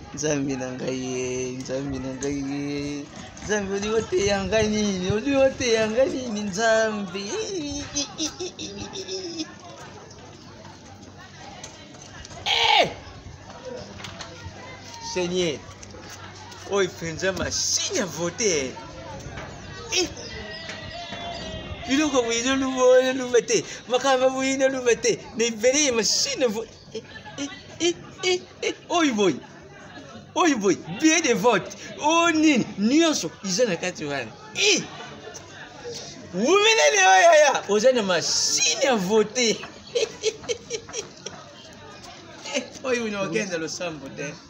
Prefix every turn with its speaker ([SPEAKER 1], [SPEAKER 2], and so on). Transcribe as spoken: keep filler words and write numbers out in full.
[SPEAKER 1] Nzambi na ngai, Nzambi na ngai. Nzambi uli wote yanga nini, uli wote yanga nini Nzambi. Eh! Seigneur, oi penza machine à voter. Eh! Biloko bwino luboya lubete, makamba bwino lubete, ne veri machine à voter. Eh eh eh eh oi boy. Oi boy, bien de vote. Oh nini, nyonso izana kati wana. Eh! Wumene ne oya ya, ozana machine à voter. Oi uno kenda lo sambo de.